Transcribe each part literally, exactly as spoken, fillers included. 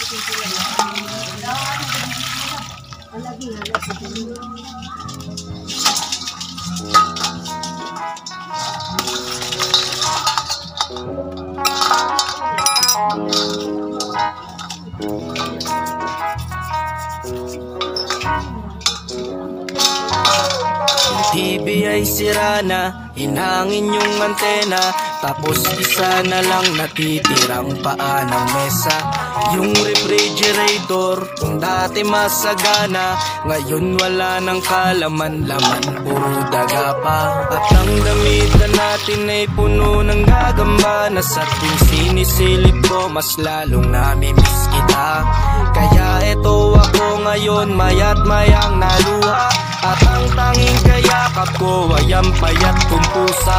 T V ay sira na, hinangin yung antena, tapos isa na lang natitirang paa ng mesa. Yung refrigerator, kung dati masagana, ngayon wala nang kalaman-laman, puro daga pa. At ang damitan natin ay puno ng gagamba, na sa tuwing sinisilip ko, mas lalong namimiss kita. Kaya eto ako ngayon, mayat mayang naluha, at ang tanging kayakap ko ay ang payat kong pusa.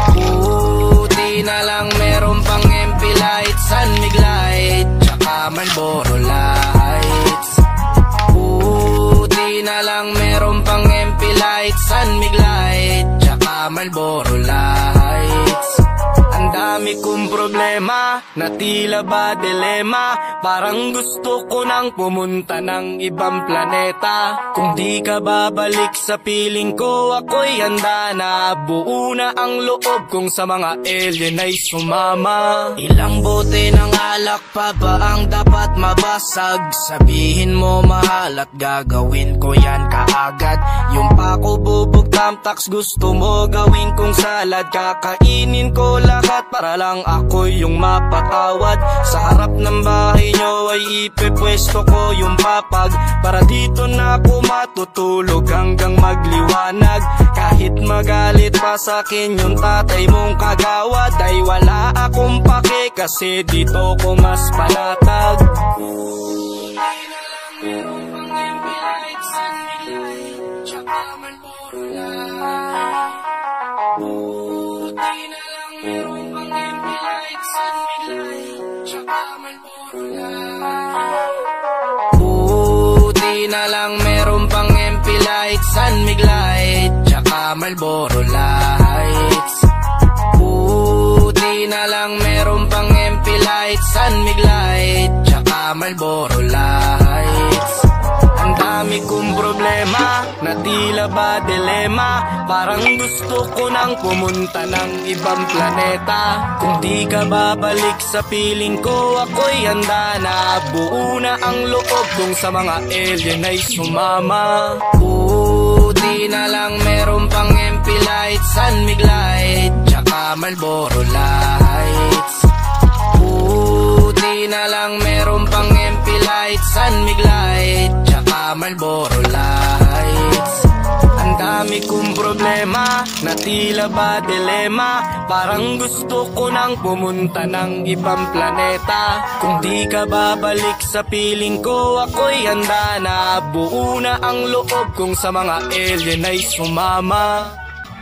Buti na lang meron pang M P lights, San Mig light, tsaka Marlboro lights. Buti na lang meron pang M P lights, San Mig light, tsaka Marlboro lights. Ang dami kong problema, na tila ba dilema, parang gusto ko nang pumunta ng ibang planeta. Kung di ka babalik sa piling ko, ako'y handa na. Buo na ang loob kong sa mga alien ay sumama. Ilang bote ng alak pa ba ang dapat mabasag? Sabihin mo mahal at gagawin ko yan kaagad. Yung pako bubog tamtax gusto mo gawin kong salad. Kakainin ko lahat para lang ako yung mapatawad. Sa harap ng bahay nyo ay ipepwesto ko yung papag, para dito na ako matutulog hanggang magliwanag. Kahit magalit pa sa'kin yung tatay mong kagawad, ay wala akong pake kasi dito ko mas panatag. Kulay na lang meron pang M P lights, San Mig light, tsaka Marlboro light. Buti na lang meron pang M P lights, San Mig light, tsaka Marlboro light. Buti na lang meron pang M P lights, San Mig light, tsaka Marlboro lights. Buti na lang meron pang M P lights, San Mig light, tsaka Marlboro lights. Ang dami kong problema, na tila ba dilema, parang gusto ko nang pumunta ng ibang planeta. Kung di ka babalik sa piling ko, ako'y handa na. Buo na ang loob kong sa mga alien ay sumama. Buti na lang meron pang M P lights, San Mig light, tsaka Marlboro lights. Buti na lang meron pang M P lights, San Mig light, tsaka Marlboro lights. Ang dami kong problema, na tila ba dilema, parang gusto ko nang pumunta ng ibang planeta. Kung di ka babalik sa piling ko, ako'y handa na. Buo na ang loob kong sa mga alien ay sumama.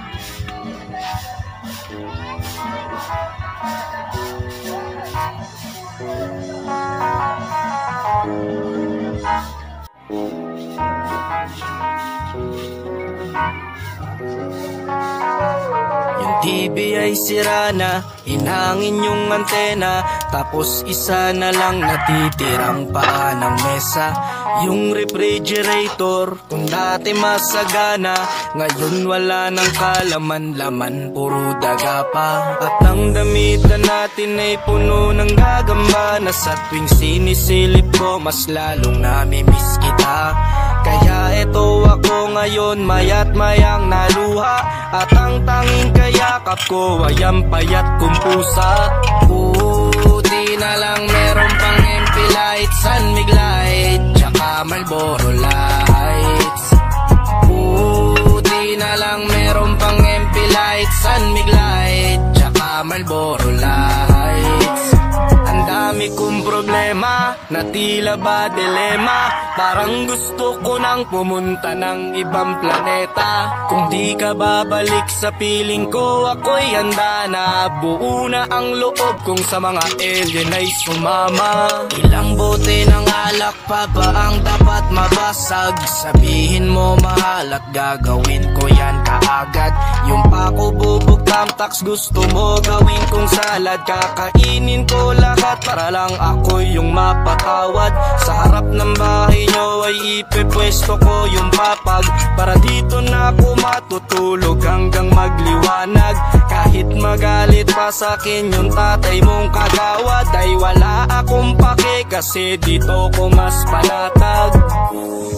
Yung T V ay sira na, hinangin yung antena, tapos isa na lang natitirang paa ng mesa. Yung refrigerator, kung dati masagana, ngayon wala nang kalaman-laman, puro daga pa. At ang damitan natin ay puno ng gagamba, na sa tuwing sinisilip ko, mas lalong namimiss kita. Kaya eto ako ngayon, mayat mayang naluha, at ang tanging kayakap ko ay ang payat kong pusa. Buti na lang meron pang M P lights, San Mig light, tsaka Marlboro lights. Buti na lang meron pang M P lights, San Mig light, tsaka Marlboro lights. Ang dami kong problema, na tila ba dilema, parang gusto ko nang pumunta ng ibang planeta. Kung di ka babalik sa piling ko, ako'y handa na. Buo na ang loob kong sa mga alien ay sumama. Ilang bote ng alak pa ba ang dapat mabasag? Sabihin mo mahal at gagawin ko yan kaagad. Yung pako bubog tamtax gusto mo gawin kong salad. Kakainin ko lahat para lang ako yung kong mapatawad. Sa harap ng bahay nyo ay ipepwesto ko yung papag, para dito na ako matutulog hanggang magliwanag. Kahit magalit pa sa'kin yung tatay mong kagawad, ay wala akong pake kasi dito ko mas panatag.